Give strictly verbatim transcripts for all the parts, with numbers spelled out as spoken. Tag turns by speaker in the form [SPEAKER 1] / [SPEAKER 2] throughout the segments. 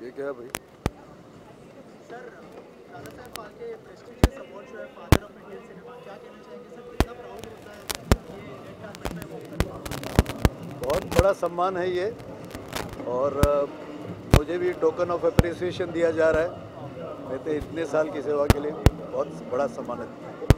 [SPEAKER 1] ये क्या है भाई?
[SPEAKER 2] Sir, Dada Saheb Phalke prestigious award जो है फादर ऑफ इंडियन सिनेमा, क्या कहना चाहेंगे सर? कितना प्राउड होता है ये रेड कार्पेट में वॉक करना?
[SPEAKER 1] बहुत बड़ा सम्मान है ये, और मुझे भी टोकन ऑफ अप्रिसिएशन दिया जा रहा है। मैं तो इतने साल की सेवा के लिए बहुत बड़ा सम्मान है।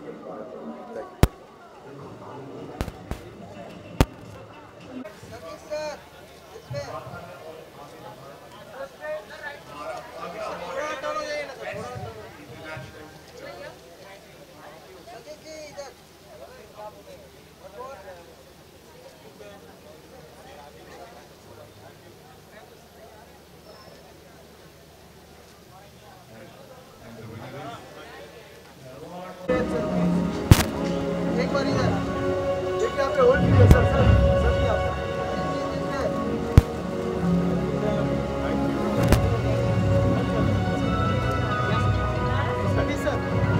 [SPEAKER 2] एक बार इधर देखिए, आप पे होल्ड कीजिए सर। सर सर नहीं आपका sir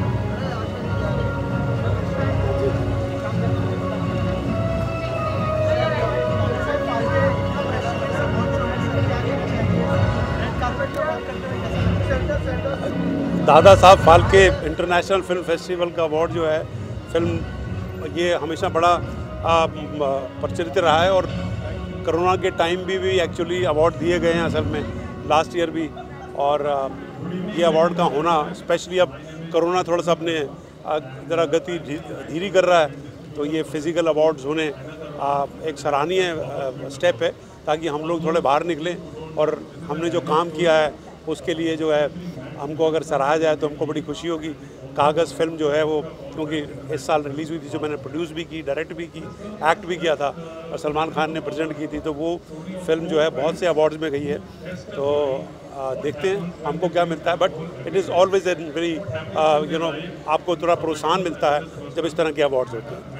[SPEAKER 3] Dada Saheb Phalke international film festival का अवार्ड जो है, फिल्म ये हमेशा बड़ा प्रचलित रहा है और कोरोना के टाइम भी भी एक्चुअली अवार्ड दिए गए हैं असल में, लास्ट ईयर भी। और आ, ये अवार्ड का होना स्पेशली अब कोरोना थोड़ा सा अपने ज़रा गति धीरी कर रहा है, तो ये फिज़िकल अवार्ड्स होने आ, एक सराहनीय स्टेप है, ताकि हम लोग थोड़े बाहर निकलें और हमने जो काम किया है उसके लिए जो है हमको अगर सराहा जाए तो हमको बड़ी खुशी होगी। कागज़ फिल्म जो है वो, क्योंकि इस साल रिलीज़ हुई थी, जो मैंने प्रोड्यूस भी की, डायरेक्ट भी की, एक्ट भी किया था और सलमान खान ने प्रेजेंट की थी, तो वो फिल्म जो है बहुत से अवार्ड्स में गई है। तो आ, देखते हैं हमको क्या मिलता है, but it is always an very you know आपको थोड़ा प्रोत्साहन मिलता है जब इस तरह के अवार्ड्स होते हैं।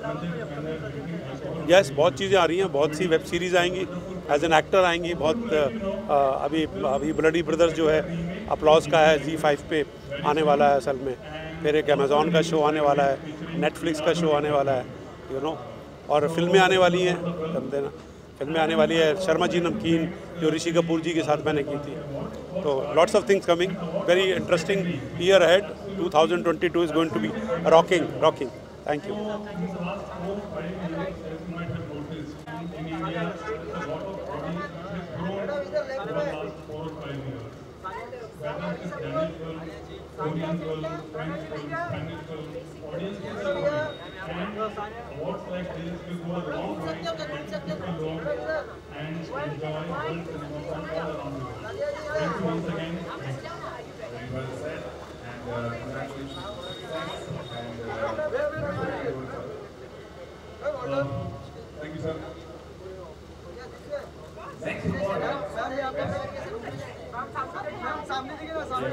[SPEAKER 3] यस, बहुत चीज़ें आ रही हैं, बहुत सी वेब सीरीज़ आएंगी, एज एन एक्टर आएंगी बहुत। आ, अभी अभी ब्लडी ब्रदर्स जो है अपलॉज का है, जी फाइव पे आने वाला है असल में। फिर एक अमेज़ॉन का शो आने वाला है, नेटफ्लिक्स का शो आने वाला है, यू नो। और फिल्में आने वाली हैं, समझे ना, फिल्में आने वाली है। शर्मा जी नमकीन जो ऋषि कपूर जी के साथ मैंने की थी, तो lots of things coming, very interesting year ahead. Two thousand twenty two is going to be rocking rocking thank you.
[SPEAKER 4] Korean girl, French girl, Spanish girl, audience is supporting. And awards like this will go a long way to making people know and enjoy world cinema from all around the world. Thank you once again. Very well said, and uh, congratulations. And uh, uh, thank you, sir. Next award.
[SPEAKER 2] सामने देखिए ना, सामने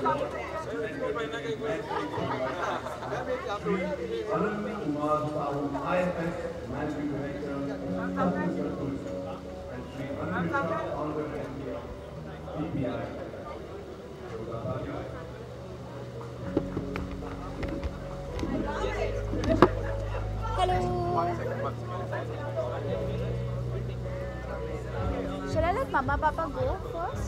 [SPEAKER 4] Arun Kumar Sahu, I F S Managing Director, Southern Circle, and Sri Anil Shah, Honorable M D of P P I.
[SPEAKER 5] Hello. Should I let Mama Papa go first?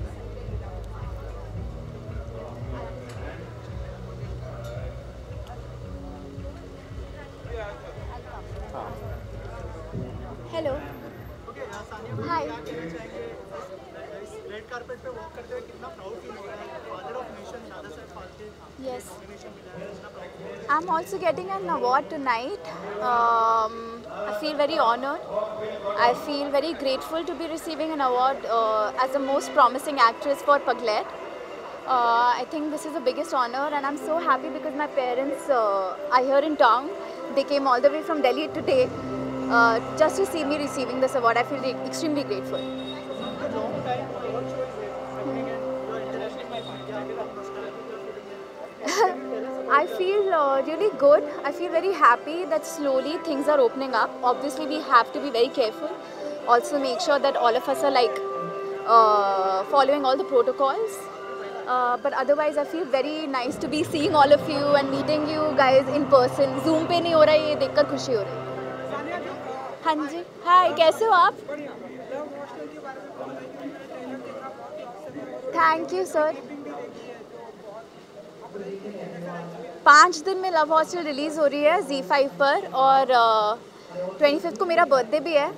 [SPEAKER 5] Hello. Hi.
[SPEAKER 2] Red carpet पे walk करते हुए कितना proud feel हो रहा है? Father of nation दादा Saheb Phalke
[SPEAKER 5] Yes. I'm also getting an award tonight. Um, I feel very honored. I feel very grateful to be receiving an award uh, as the most promising actress for Paglet. Uh, I think this is the biggest honor, and I'm so happy because my parents uh, are here in town. They came all the way from Delhi today uh, just to see me receiving this award. I feel extremely grateful. I feel uh, really good. I feel very happy that slowly things are opening up. Obviously, we have to be very careful. Also, make sure that all of us are like uh, following all the protocols. Uh, but otherwise, I feel very nice to be seeing all of you and meeting you guys in person. Zoom पे नहीं हो रहा है, ये देखकर खुशी हो रही है। हाँ जी, हाय, कैसे हो आप? Thank you sir. पाँच दिन में लव हॉस्टल रिलीज़ हो रही है ज़ी फाइव पर और ट्वेंटी फिफ्थ को मेरा बर्थडे भी है।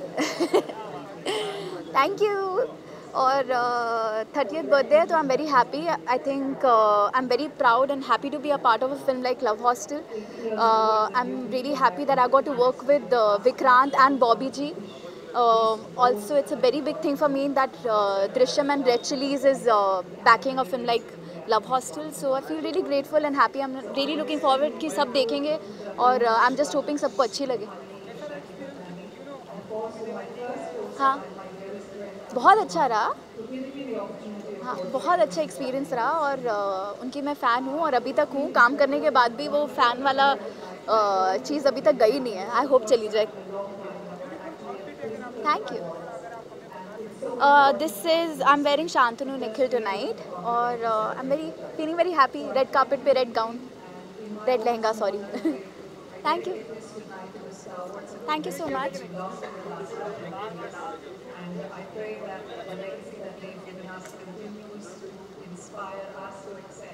[SPEAKER 5] Thank you. और थर्टियथ बर्थडे है तो I am very happy. I think I am very proud and happy to be a part of a film like Love Hostel. I am really happy that I got to work with Vikrant and Bobby ji. Uh, also, it's a very big thing for me that uh, Drishyam and Red Chillies is uh, backing a film like Love Hostel. So I feel really grateful and happy. I'm really looking forward कि सब देखेंगे और uh, I'm just hoping सबको अच्छी लगे. हाँ, बहुत अच्छा रहा. हाँ, बहुत अच्छा एक्सपीरियंस रहा और uh, उनकी मैं फ़ैन हूँ और अभी तक हूँ. काम करने के बाद भी वो फ़ैन वाला uh, चीज़ अभी तक गई नहीं है. आई होप चली जाए. Thank you. Uh, this is I'm wearing Shantanu Nikhil tonight, और uh, I'm very feeling very happy. Red carpet पे red gown, red lehenga. Sorry. Thank you. Thank you so much.
[SPEAKER 6] And I pray that the legacy that they've given us continues to inspire us to excel.